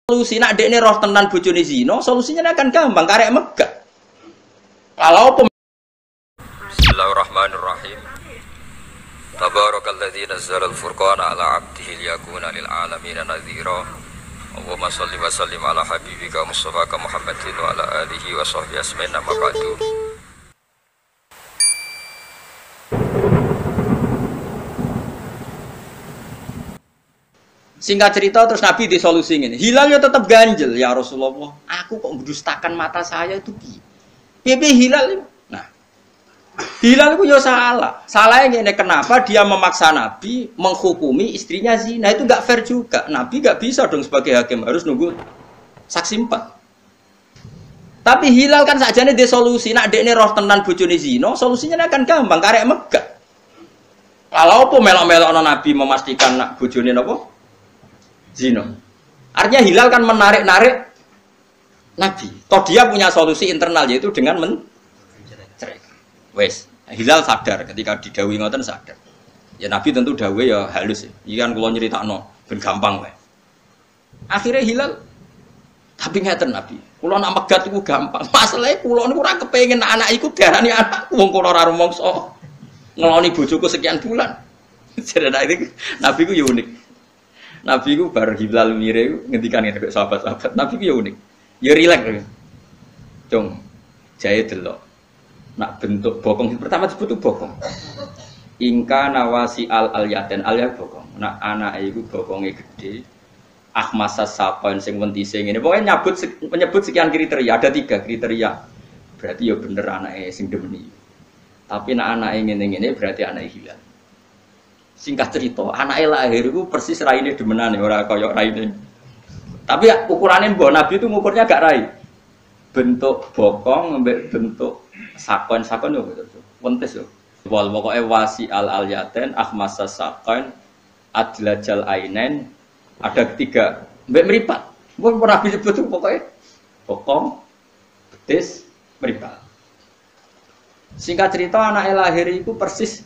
Solusi nak dekne roh tenan bojone zina, solusinya akan gampang, karek megah. Kalau Bismillahirrahmanirrahim. Tabarakalladzi nazzala al-furqana ala 'abdihi liyakuna lil 'alamin nadhira. Allahumma shalli wa sallim ala habibika Mustafa Muhammadin wa ala alihi wa sahbihi asma'in amma ba'du. Singkat cerita terus Nabi disolusi ini. Hilal ya tetap ganjel ya Rasulullah. Aku kok mendustakan mata saya itu piye hilal. Nah, hilal itu ya salah. Salahnya ini kenapa dia memaksa Nabi menghukumi istrinya zina, itu nggak fair juga. Nabi nggak bisa dong sebagai hakim, harus nunggu saksi 4. Tapi hilal kan sajane dia solusi. Nak dekne roh tenan bojone zina, solusinya akan gampang, karek megah. Kalau apa melok-melok Nabi memastikan nak bojone napa? Zina. Artinya hilal kan menarik-narik Nabi. Toh dia punya solusi internal yaitu dengan mencerai. Wes, hilal sadar ketika didhawuhi ngoten sadar. Ya Nabi tentu dawuhe ya halus ya. Iki kan kula nyritakno ben gampang wae. Akhirnya hilal tapi ngeten Nabi. Kula nak megat iku gampang. Masalahe kula niku ora kepengin anak iku diarani anak wong kula ora rumangsa ngeloni bojoku sekian bulan. Jadi Nabi ku ya unik. Nabi ku bar hilal mire ngendikan ngene kok sahabat-sahabat. Nabi ku ya unik. Ya rileks. Cung, jae delok. Nak bentuk bokong pertama disebut bokong. Ingka nawasi al-yaten al-ya bokong. Nak anake iku bokonge gede. Ahmasas sapon sing wentise ngene. Pokoke menyebut sekian kriteria, ada 3 kriteria. Berarti ya bener anake sing demeni. Tapi nak anake ngene-ngene berarti anake hilal. Singkat cerita, anaknya lahir itu persis raine demenane, ora kaya raine. Tapi ukurannya mbok Nabi itu ngukurnya gak rai. Bentuk bokong ngembek bentuk sakon yo betul. Wentes yo. Wal pokoke wasi al-yaten ahmasas sakon adlajal ainen ada 3. Mbek mripat. Mbok ora bisa sebut pokoke bokong, betis, mripat. Singkat cerita anaknya lahir itu persis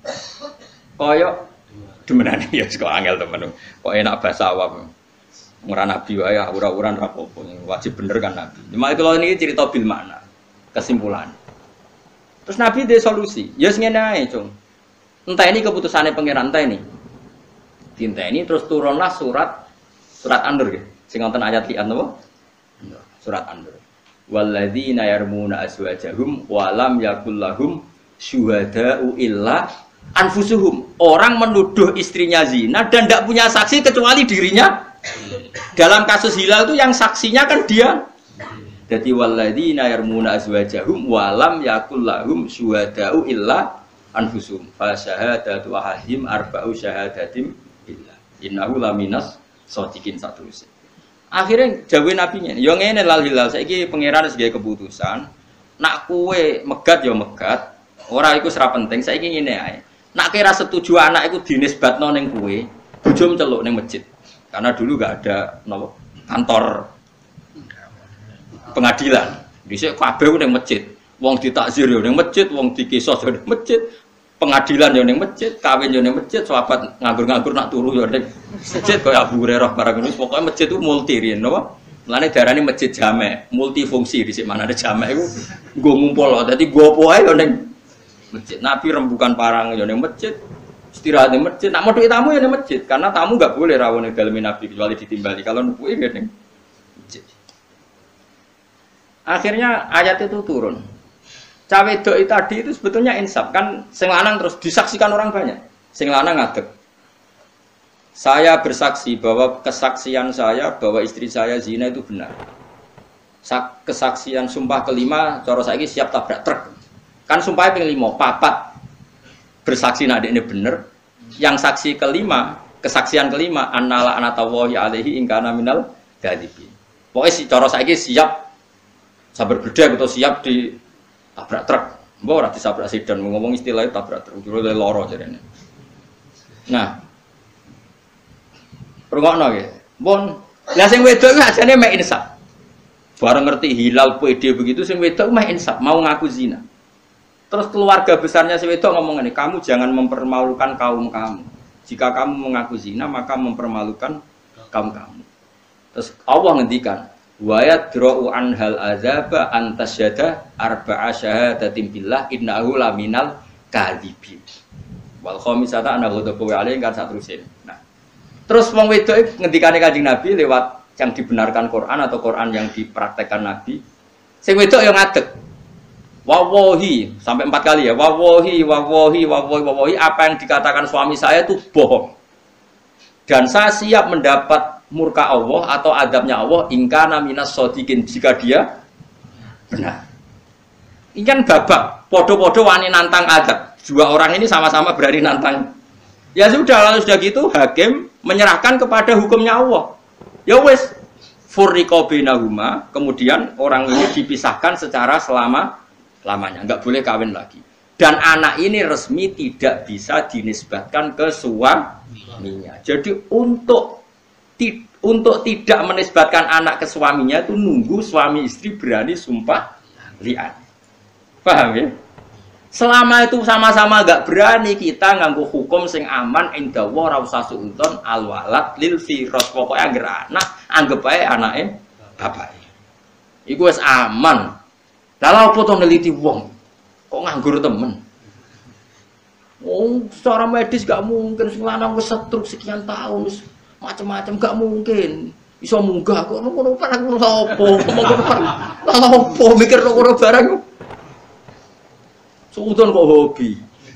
koyok demenane ya kok angel temen. Kok enak bahasa awam. Ora nabi wae ura-uran rapopo. Wajib bener kan nabi. Cuma itu niki cerita bil makna. Kesimpulan. Terus nabi dhe solusi. Ya wis ngene ae, Cung. Entah ini keputusane pangeran ta ini. Dinteni terus turunlah surat An-Nur nggih. Sing wonten ayat li'an napa? Surat An-Nur. Walladzina yarmuna azwajahum wa lam yakul lahum syuhada'u illa anfusuhum. Orang menuduh istrinya zina dan tidak punya saksi kecuali dirinya. Dalam kasus hilal itu yang saksinya kan dia. Jadi walladzina yarmuna azwajahum wa lam yakul lahum syuhada'u illa anfusuhum fa syahadatu ahadihim arba'u syahadatim billah innahu laminas shadiqin satrus. Akhirnya jawab nabinya, yo ngene lal hilal saiki pangeran wis gawe keputusan, nak kowe megat yo megat, ora iku ora penting, saiki ngene ae. Nak kira setuju anak itu dinisbatno ning kowe, bojo menceluk ning masjid. Karena dulu enggak ada kantor pengadilan. Dhisik kabeh ning masjid. Wong ditakzir yo ning masjid, wong dikisos yo ning masjid, pengadilan yo ning masjid, kawin yo ning masjid, sahabat nganggur-nganggur nak turu yo ning masjid kaya Abu Hurairah barang ngono. Pokoke masjid itu multi riyen napa? Mulane diarani masjid jamek, multifungsi dhisik mana ada jamek iku nggo ngumpul. Dadi nggo apa ae yo ning masjid. Nabi rembukan parang ya ning masjid, istirahat ning masjid. Nak modhoki tamu ya ning masjid, karena tamu enggak boleh rawuh ning daleme Nabi kecuali ditimbali. Kalau nukuke ya ning masjid. Akhirnya ayat itu turun. Cawe doi tadi itu sebetulnya insaf kan, sing lanang terus disaksikan orang banyak. Sing lanang ngadeg. Saya bersaksi bahwa kesaksian saya bahwa istri saya zina itu benar. Kesaksian sumpah kelima cara saiki siap tabrak truk. Kan sumpahnya ping 5, 4 bersaksi nak ini bener. Yang saksi kelima, kesaksian kelima annala anatawahi alaihi ingkana minal gadibin. Pokoknya si cara saiki siap sabar gede atau siap di tabrak truk. Mbok ora disabrak sedan, ngomong istilah itu tabrak truk, jero loro jarene. Nah. Rungokno nggih. Pun lah sing wedok ku ajane mek insaf. Bareng ngerti hilal PD begitu sing wedok meh insaf, mau ngaku zina. Terus keluarga besarnya si wedok ngomong ini, kamu jangan mempermalukan kaum kamu. Jika kamu mengaku zina, maka mempermalukan kaum kamu. Terus Allah ngendikan, wa yadra'u anhal azaba antasyada arba'a syahadatin billah innahu laminal kadhibin. Wal khamisata ana ghadabu alaihi kan saterusé. Nah, terus wong wedok ngendikane Kanjeng Nabi lewat yang dibenarkan Quran atau Quran yang dipraktekkan Nabi. Sing wedok yang ngadeg. Wawahi sampai 4 kali ya. Wawahi apa yang dikatakan suami saya itu bohong. Dan saya siap mendapat murka Allah atau adabnya Allah ingkana minas shodiqin jika dia benar. Ini kan babak podo-podo wani nantang adab. Dua orang ini sama-sama berani nantang. Ya sudah, lalu sudah gitu hakim menyerahkan kepada hukumnya Allah. Ya wes furriqa bainahuma, kemudian orang ini dipisahkan secara selama-lamanya, enggak boleh kawin lagi. Dan anak ini resmi tidak bisa dinisbatkan ke suaminya. Jadi untuk tidak menisbatkan anak ke suaminya itu nunggu suami istri berani sumpah li'an. Paham ya? Selama itu sama-sama gak berani, kita nganggo hukum sing aman inda wa ra usah suudon alwalat lil firas. Pokoke anggere anak anggap ae anake bapake. Iku wis aman. Lah lha opo to neliti wong? Kok nganggur temen? Oh, secara medis gak mungkin sing lanang wis stroke sekian tahun wis macam-macam gak mungkin bisa munggah kok ngono barang ngono apa apa mikir ngono barang suudon kok hobi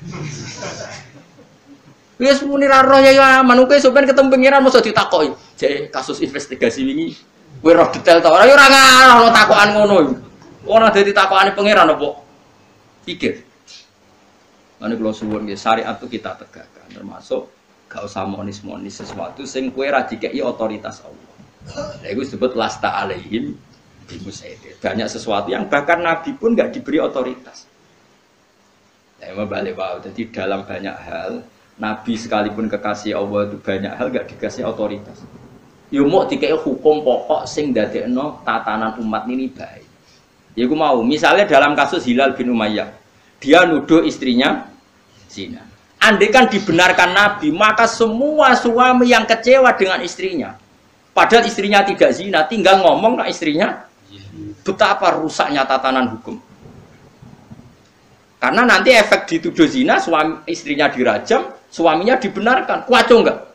wis muni ra roh ya aman kowe sampean ketemu pengiran mesti ditakoki jek kasus investigasi wingi kowe roh detail ta ora ya ora ngarah takokan ngono ora dadi takokane pengiran apa pikir mane kula suwun nggih syariat itu kita tegakkan termasuk gak usah monis-monis sesuatu sing kowe ra dikeki otoritas Allah. Lha iku disebut lasta alaihim bimusaidir. Banyak sesuatu yang bahkan Nabi pun enggak diberi otoritas. Ya balik wae. Jadi dalam banyak hal Nabi sekalipun kekasih Allah itu banyak hal enggak dikasih otoritas. Yo mok dikeki hukum pokok sing ndadekno tatanan umat ini baik. Ya iku mau misalnya dalam kasus Hilal bin Umayyah. Dia nuduh istrinya zina. Andai kan dibenarkan Nabi, maka semua suami yang kecewa dengan istrinya, padahal istrinya tidak zina, tinggal ngomong ke istrinya, betapa rusaknya tatanan hukum. Karena nanti efek dituduh zina, suami istrinya dirajam, suaminya dibenarkan, kuaco enggak?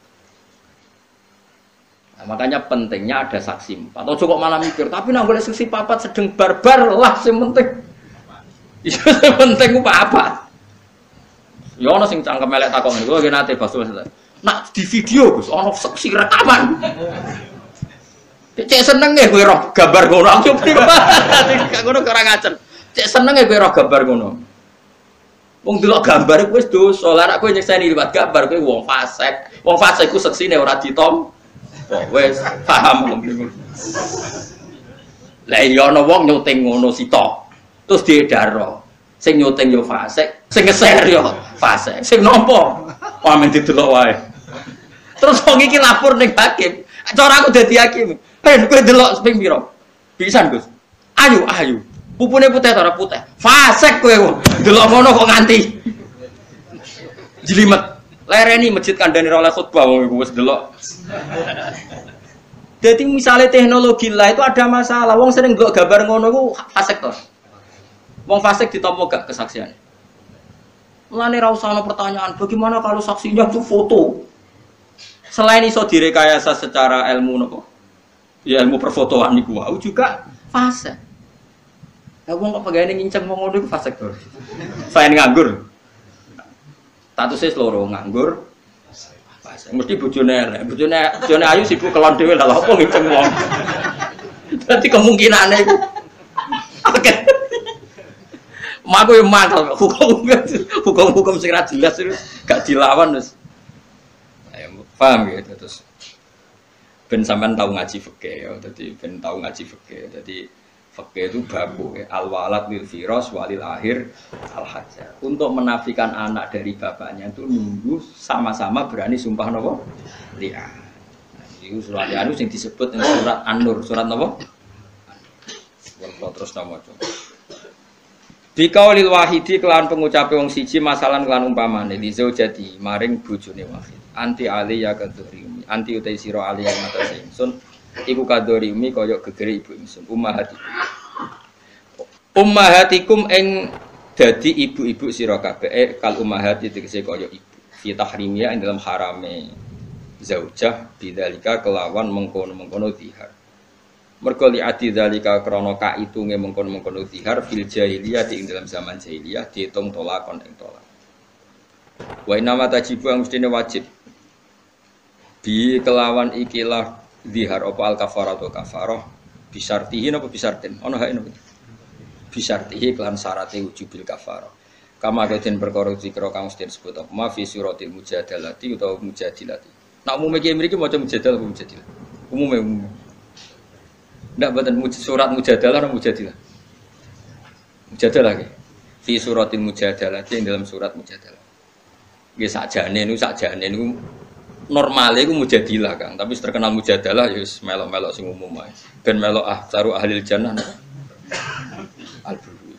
Nah, makanya pentingnya ada saksi. Atau cukup malah mikir, tapi nggak boleh saksi papat sedang barbar lah, yang penting. Yang penting apa? Ya ono sing cangkem elek takon niku nggih nate Bas. Nak di video Gus, ono saksi rekaman. Cek seneng kowe roh gambar ngono. Aku gak ngono ora ngacen. Cek seneng kowe roh gambar ngono. Wong delok gambar iku wis dosa. Lah nek kowe nyekseni liwat gambar kowe wong fasik. Wong fasik iku seksine ora ditom. Wis paham ngono. Lah iya ono wong nyuting ngono sito. Terus diedaro. Sing nyuting yo fasik, sing nge-share yo fasik. Sing nampa pamen didelok wae. Terus wong iki lapor ning hakim. Cara aku dadi hakim. Ben kowe delok ping pira? Pisan, Gus. Ayu. Pupune putih ta ora putih? Fasik kowe. Delok ngono kok nganti jelimet. Lereni masjid kandhane ora oleh khutbah wong wis delok. Jadi misalnya teknologi lah itu ada masalah. Wong sering delok gambar ngono iku fasik to. Wong fasik ditampa gak kesaksian. Mulane ra usah ana pertanyaan, bagaimana kalau saksinya itu foto? Selain iso direkayasa secara ilmu napa? Ya ilmu perfotoan niku wae juga fasik. Lah wong kok pegane nginceng wong ngono iku fasik to. Selain nganggur. Statusé loro nganggur. Fasik. Mesti bojone elek. Bojone ayu sibuk kelon dhewe lah opo nginceng wong. Dadi kemungkinane iku. Oke. Maku yang mangkal hukum sing ra jelas itu gak dilawan terus. Paham ya terus. Ben sampean tahu ngaji fikih ya, dadi ben tahu ngaji fikih. Dadi fikih itu babu ya, al-walad lil firas walil akhir al-hajar. Untuk menafikan anak dari bapaknya itu nunggu sama-sama berani sumpah napa? Li'an. Nah, itu surat Li'an sing disebut surat An-Nur, surat napa? Wal terus nama coba. Bikaulil wahidi kelan pengucape wong siji masalan kelan umpamane li zaujati maring bojone wahid anti ali ya kaduri anti utai sira ali yang atase ingsun iku kadorimi kaya gegere ibu ingsun ummahatikum ing dadi ibu-ibu sira kabeh kal ummahati tegese kaya ibu fi tahrimia ing dalam harame zaujah bidzalika kelawan mengkono-mengkono zihar mergo li ati dzalika krana kaitunge mengkono-mengkono zihar fil jahiliyah ing dalam zaman jahiliyah diitung tolakon ing tolak wa inama tajibu yang mestine wajib bi kelawan ikilah zihar apa al kafarah atau kafarah bisartihi napa bisartin ana hak napa bisartihi kelan syarate wujubil kafarah kama kaden perkara zikra kang mesti disebut apa ma fi suratil mujadalati utawa mujadilati nak umume iki mriki maca mujadal apa mujadilah umume ndak boten surat mujadalah atau mujadilah mujadalah nggih fi suratil mujadalati ing dalam surat mujadalah nggih sakjane niku normale iku mujadilah Kang, tapi terkenal mujadalah ya wis melok-melok sing umum ae. Ben melok taruh ahlil jannah. Al-Buru.